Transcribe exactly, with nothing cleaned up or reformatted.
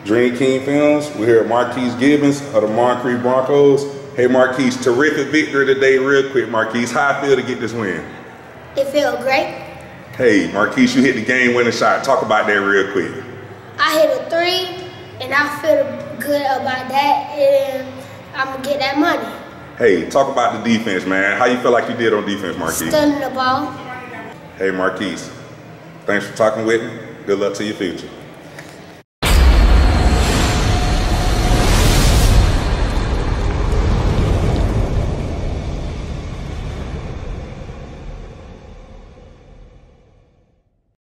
Dreamkingfilmz. We're here at Marquis Gibbons of the Marquis Broncos. Hey Marquis, terrific victory today. Real quick, Marquis, how I feel to get this win? It felt great. Hey Marquis, you hit the game-winning shot. Talk about that real quick. I hit a three, and I feel good about that, and I'm gonna get that money. Hey, talk about the defense, man. How you feel like you did on defense, Marquis? Stunning the ball. Hey Marquis, thanks for talking with me. Good luck to your future.